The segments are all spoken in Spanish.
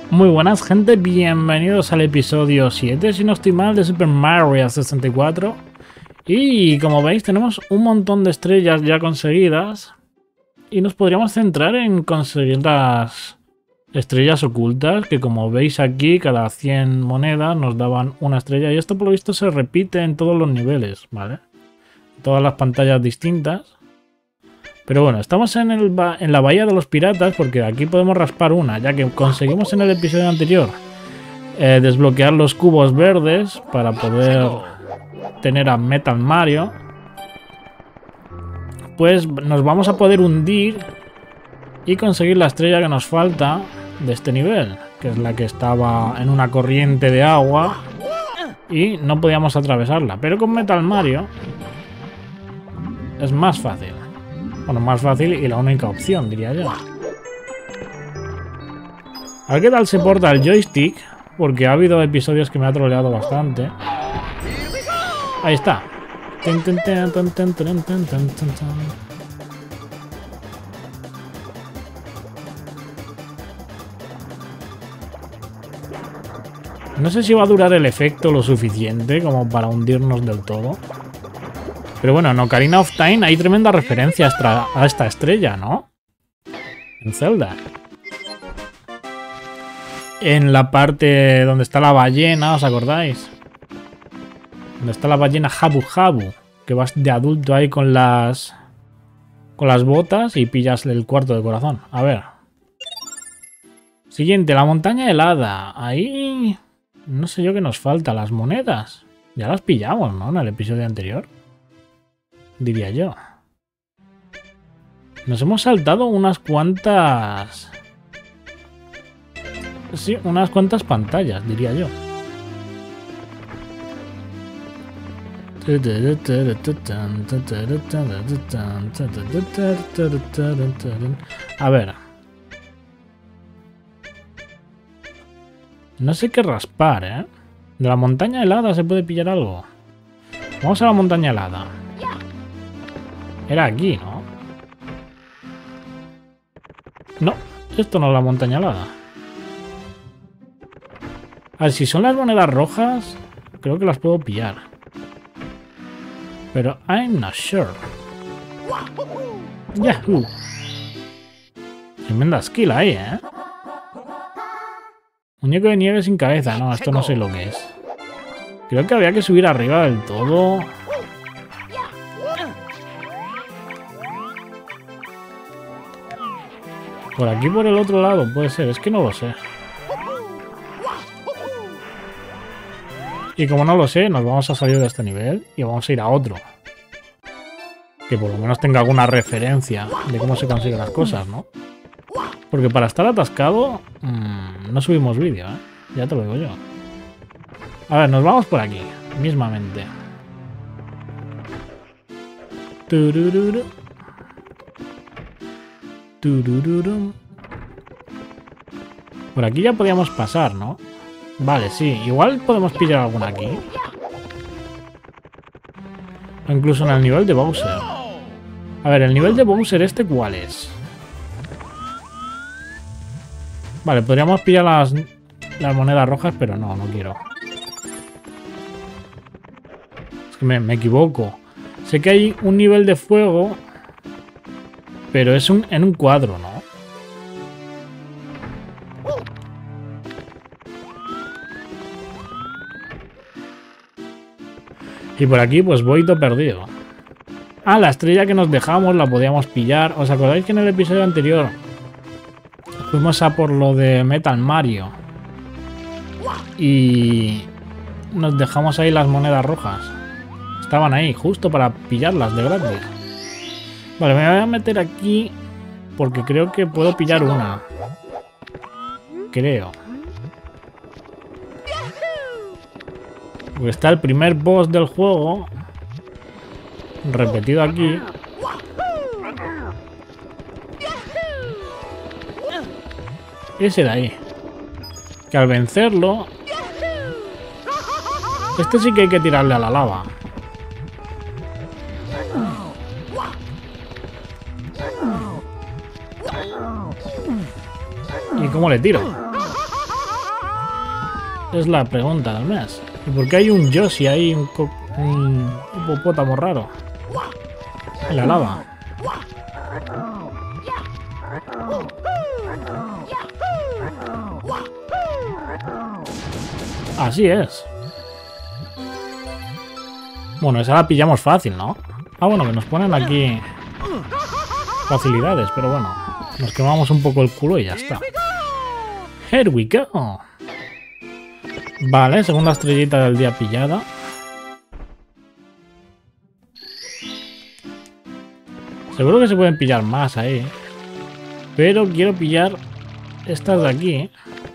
Muy buenas gente, bienvenidos al episodio 7, si no estoy mal, de Super Mario 64. Y como veis tenemos un montón de estrellas ya conseguidas. Y nos podríamos centrar en conseguir las estrellas ocultas, que como veis aquí, cada 100 monedas nos daban una estrella. Y esto por lo visto se repite en todos los niveles, ¿vale? Todas las pantallas distintas. Pero bueno, estamos en la bahía de los piratas porque aquí podemos raspar una, ya que conseguimos en el episodio anterior desbloquear los cubos verdes para poder tener a Metal Mario. Pues nos vamos a poder hundir y conseguir la estrella que nos falta de este nivel, que es la que estaba en una corriente de agua y no podíamos atravesarla. Pero con Metal Mario es más fácil. Bueno, más fácil y la única opción, diría yo. A ver qué tal se porta el joystick, porque ha habido episodios que me ha troleado bastante. Ahí está. No sé si va a durar el efecto lo suficiente como para hundirnos del todo. Pero bueno, en Ocarina of Time hay tremenda referencia a esta estrella, ¿no? En Zelda. En la parte donde está la ballena, ¿os acordáis? Donde está la ballena Jabu Jabu. Que vas de adulto ahí con las botas y pillas el cuarto de corazón. A ver. Siguiente, la montaña helada. Ahí no sé yo qué nos falta. Las monedas. Ya las pillamos, ¿no? En el episodio anterior. Diría yo. Nos hemos saltado unas cuantas... Sí, unas cuantas pantallas, diría yo. A ver. No sé qué raspar, ¿eh? De la montaña helada se puede pillar algo. Vamos a la montaña helada. Era aquí, ¿no? No, esto no es la montaña helada. A ver, si son las monedas rojas, creo que las puedo pillar. Pero I'm not sure. Yahoo. Tremenda skill ahí, ¿eh? Muñeco de nieve sin cabeza. No, esto no sé lo que es. Creo que había que subir arriba del todo. Por aquí, por el otro lado, puede ser. Es que no lo sé. Y como no lo sé, nos vamos a salir de este nivel y vamos a ir a otro. Que por lo menos tenga alguna referencia de cómo se consiguen las cosas, ¿no? Porque para estar atascado, no subimos vídeo, ¿eh? Ya te lo digo yo. A ver, nos vamos por aquí, mismamente. Turururu. Por aquí ya podíamos pasar, ¿no? Vale, sí. Igual podemos pillar alguna aquí. O incluso en el nivel de Bowser. A ver, el nivel de Bowser este, ¿cuál es? Vale, podríamos pillar las monedas rojas, pero no quiero. Es que me equivoco. Sé que hay un nivel de fuego... Pero es en un cuadro, ¿no? Y por aquí pues voy todo perdido. Ah, la estrella que nos dejamos la podíamos pillar. ¿Os acordáis que en el episodio anterior fuimos a por lo de Metal Mario? Y nos dejamos ahí las monedas rojas. Estaban ahí, justo para pillarlas de gratis. Vale, me voy a meter aquí porque creo que puedo pillar una. Creo. Porque está el primer boss del juego repetido aquí. Ese de ahí. Que al vencerlo... Este sí que hay que tirarle a la lava. ¿Y cómo le tiro? Es la pregunta del mes. ¿Y por qué hay un Yoshi ahí, un hipopótamo raro? En la lava. Así es. Bueno, esa la pillamos fácil, ¿no? Ah, bueno, que nos ponen aquí facilidades, pero bueno. Nos quemamos un poco el culo y ya está. Here we go. Vale, segunda estrellita del día pillada. Seguro que se pueden pillar más ahí. Pero quiero pillar estas de aquí, ¿eh?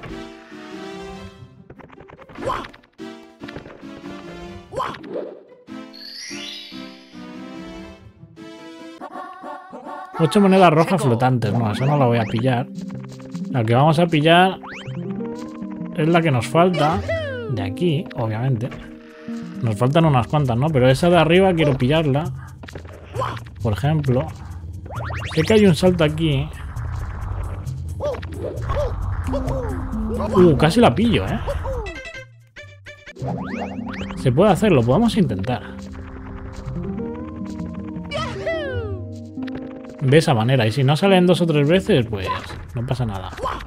Ocho monedas rojas flotantes. No, eso no la voy a pillar. La que vamos a pillar es la que nos falta. De aquí, obviamente. Nos faltan unas cuantas, ¿no? Pero esa de arriba quiero pillarla. Por ejemplo. Sé que hay un salto aquí. Casi la pillo, ¿eh? Se puede hacer, lo podemos intentar. De esa manera. Y si no salen 2 o 3 veces, pues no pasa nada.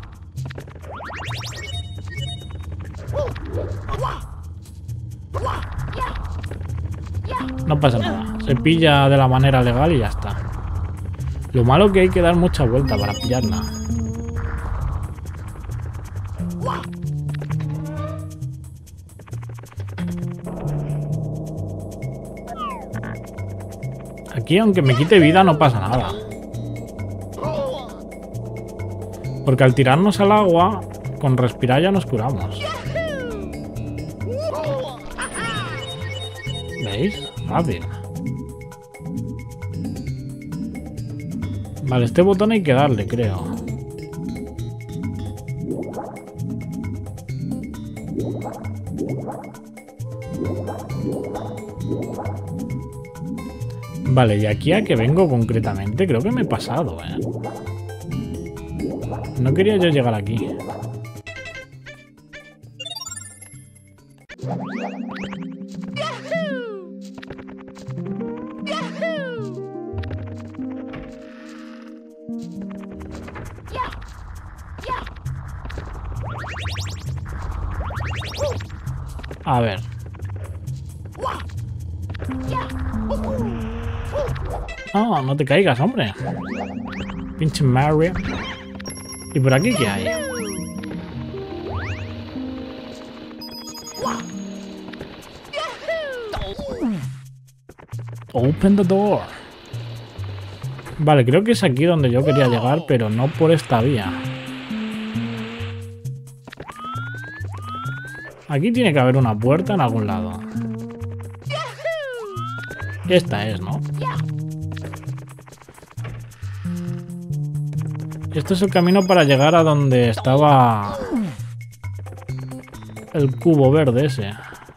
No pasa nada. Se pilla de la manera legal y ya está. Lo malo es que hay que dar mucha vuelta para pillarla. Aquí, aunque me quite vida, no pasa nada. Porque al tirarnos al agua, con respirar ya nos curamos. ¿Veis? Fácil. Vale, este botón hay que darle, creo. Vale, y aquí a que vengo concretamente, creo que me he pasado, ¿eh? No quería yo llegar aquí. A ver. Oh, no te caigas, hombre. Pinche Mario. ¿Y por aquí qué hay? Open the door. Vale, creo que es aquí donde yo quería llegar, pero no por esta vía. Aquí tiene que haber una puerta en algún lado. Esta es, ¿no? Este es el camino para llegar a donde estaba el cubo verde ese.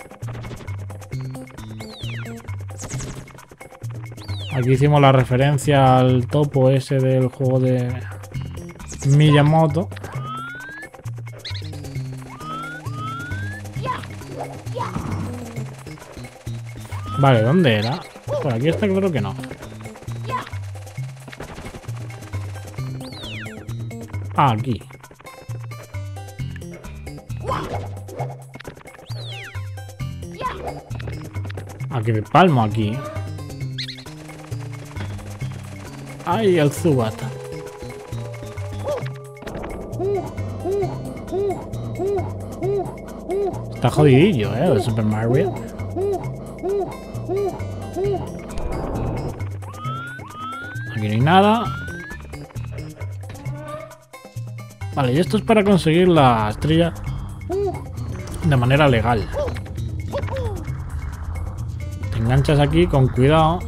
Aquí hicimos la referencia al topo ese del juego de Miyamoto. Vale, ¿dónde era? Por aquí está claro que no. Ah, aquí. Aquí me palmo aquí. ¡Ay, el Zubat! Está jodidillo, el Super Mario. Aquí no hay nada. Vale, y esto es para conseguir la estrella de manera legal. Te enganchas aquí con cuidado.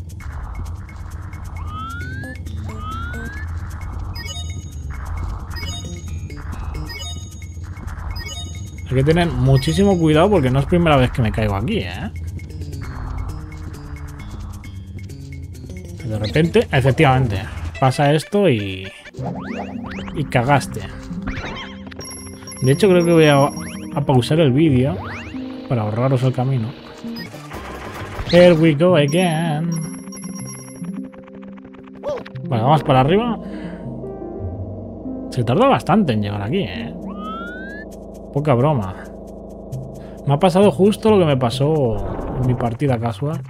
Hay que tener muchísimo cuidado porque no es primera vez que me caigo aquí, ¿eh? De repente, efectivamente, pasa esto y cagaste. De hecho, creo que voy a a pausar el vídeo para ahorraros el camino. Here we go again. Vale, vamos para arriba. Se tarda bastante en llegar aquí, ¿eh? Poca broma. Me ha pasado justo lo que me pasó en mi partida casual.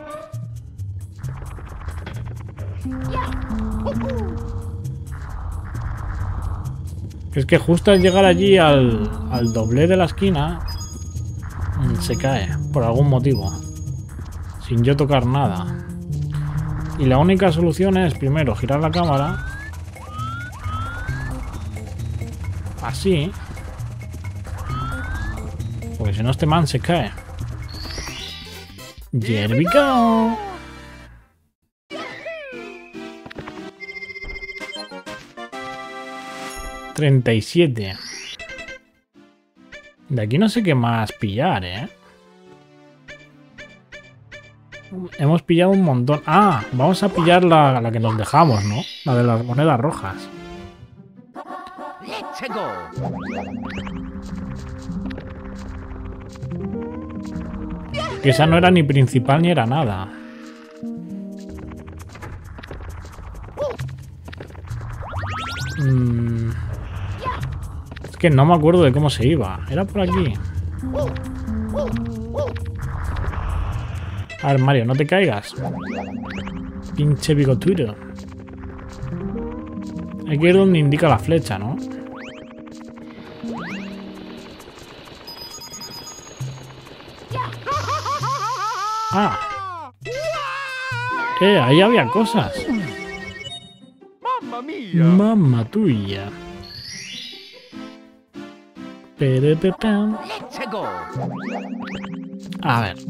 Es que justo al llegar allí al doble de la esquina se cae por algún motivo, sin yo tocar nada. Y la única solución es primero girar la cámara así, porque si no este man se cae. Here we go. $37. De aquí no sé qué más pillar, ¿eh? Hemos pillado un montón. Ah, vamos a pillar la que nos dejamos, ¿no? La de las monedas rojas. Que esa no era ni principal ni era nada. Es que no me acuerdo de cómo se iba. Era por aquí. A ver, Mario, no te caigas. Pinche bigotudo. Hay que ir donde indica la flecha, ¿no? Ah. Ahí había cosas. ¡Mamma mía! Mamma tuya. Perepepam. A ver.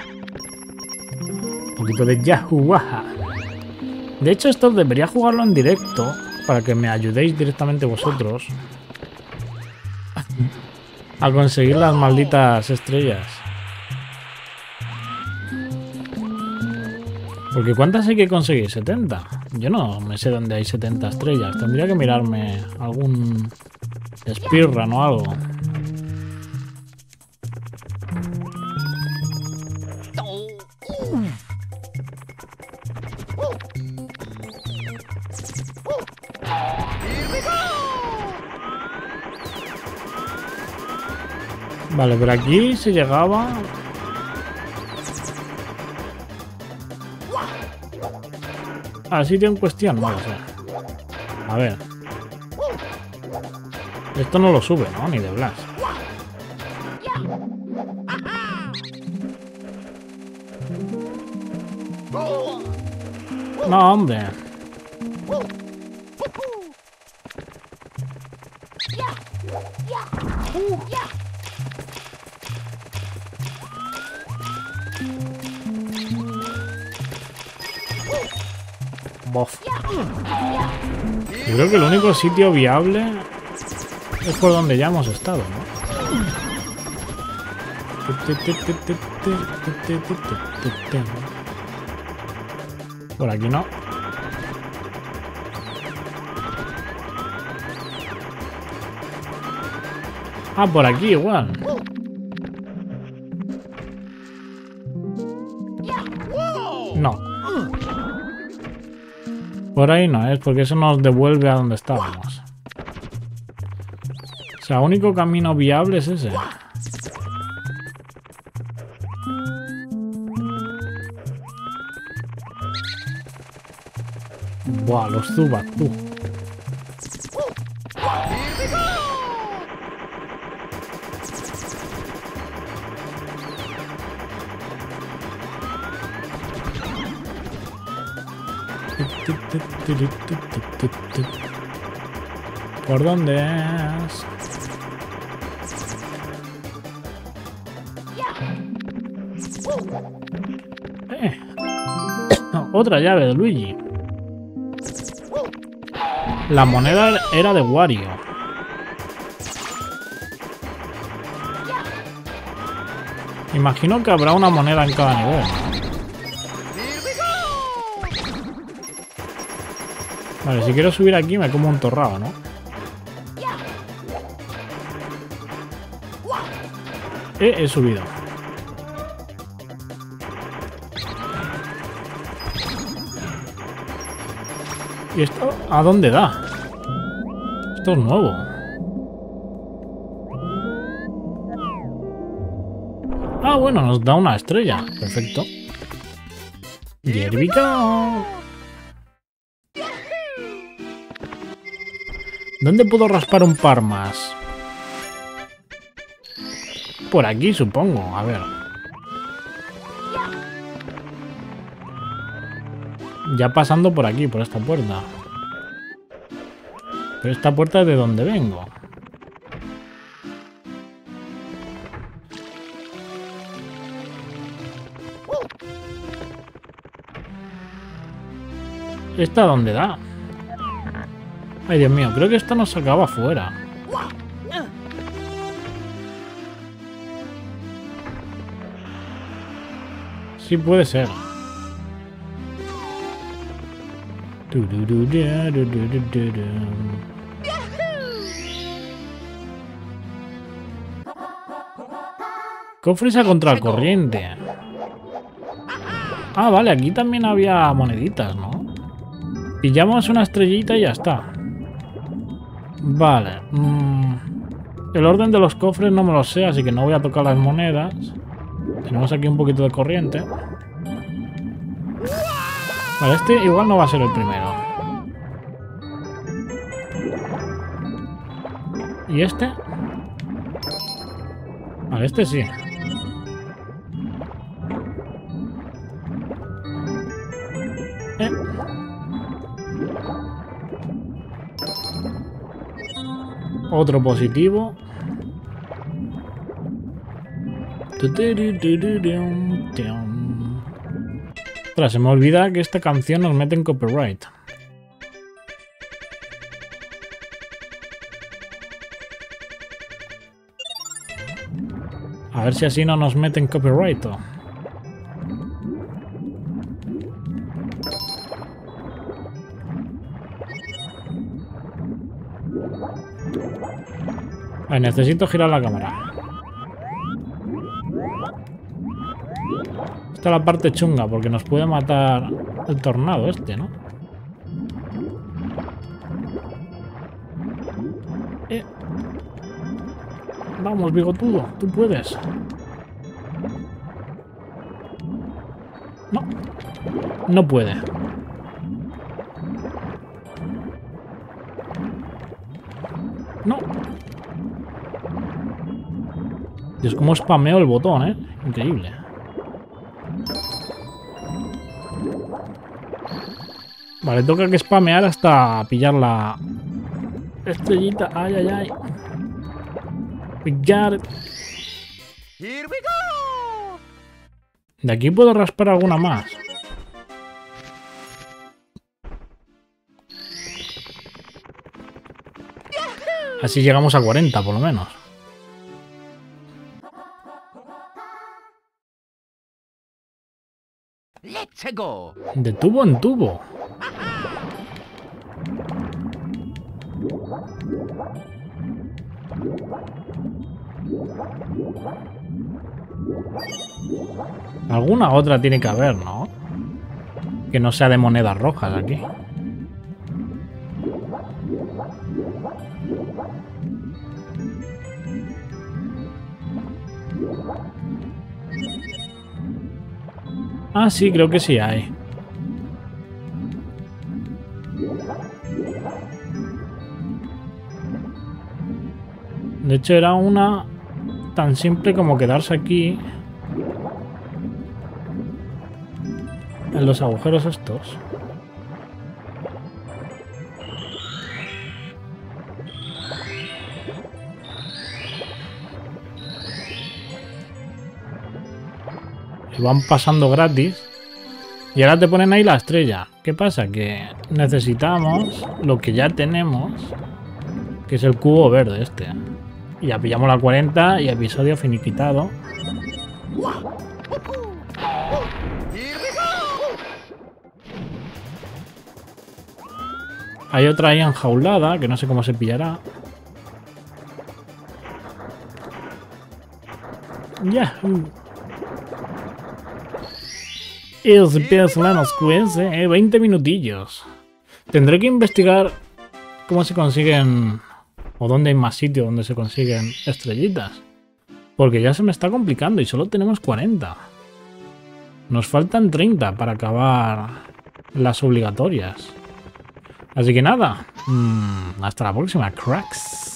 Un poquito de Yahuaha. De hecho, esto debería jugarlo en directo para que me ayudéis directamente vosotros a conseguir las malditas estrellas. Porque ¿cuántas hay que conseguir? ¿70? Yo no me sé dónde hay 70 estrellas. Tendría que mirarme algún speedrun o algo. Vale, por aquí se llegaba... al sitio en cuestión, no lo sé. A ver. Esto no lo sube, ¿no? Ni de Blas. No, hombre. Bof. Yo creo que el único sitio viable es por donde ya hemos estado, ¿no? Por aquí no. Ah, por aquí igual. No. Por ahí no es, porque eso nos devuelve a donde estábamos. O sea, el único camino viable es ese. Buah, los Zubat, tú. ¿Por dónde es? Otra llave de Luigi. La moneda era de Wario. Imagino que habrá una moneda en cada nivel, ¿no? Vale, si quiero subir aquí me como un torrado, ¿no? He subido. ¿Y esto a dónde da? Esto es nuevo. Ah, bueno, nos da una estrella. Perfecto. Here we go. ¿Dónde puedo raspar un par más? Por aquí, supongo. A ver. Ya pasando por aquí, por esta puerta. Pero esta puerta es de donde vengo. ¿Esta dónde da? Ay, Dios mío, creo que esto nos acaba afuera. Sí puede ser. Cofres a contracorriente. Ah, vale, aquí también había moneditas, ¿no? Pillamos una estrellita y ya está. Vale. El orden de los cofres no me lo sé, así que no voy a tocar las monedas. Tenemos aquí un poquito de corriente. Vale, este igual no va a ser el primero. ¿Y este? Vale, este sí. Otro positivo. Ostras, se me olvida que esta canción nos mete en copyright. A ver si así no nos meten copyright. Vale, necesito girar la cámara. Esta es la parte chunga, porque nos puede matar el tornado este, ¿no? Vamos, bigotudo, tú puedes. No. No puede. No. Dios, cómo spameo el botón, ¿eh? Increíble. Vale, toca que spamear hasta pillar la estrellita. Ay, ay, ay. We got it. Here we go. De aquí puedo raspar alguna más. Así llegamos a 40, por lo menos. Let's go. De tubo en tubo. Alguna otra tiene que haber, ¿no? Que no sea de monedas rojas aquí. Ah, sí, creo que sí hay. De hecho, era una tan simple como quedarse aquí en los agujeros estos. Y van pasando gratis. Y ahora te ponen ahí la estrella. ¿Qué pasa? Que necesitamos lo que ya tenemos, que es el cubo verde este. Y ya pillamos la 40 y episodio finiquitado. Hay otra ahí enjaulada, que no sé cómo se pillará. Yahoo. Es Peaceland Quiz, 20 minutillos. Tendré que investigar cómo se consiguen, o dónde hay más sitios donde se consiguen estrellitas. Porque ya se me está complicando y solo tenemos 40. Nos faltan 30 para acabar las obligatorias. Así que nada, hasta la próxima, cracks.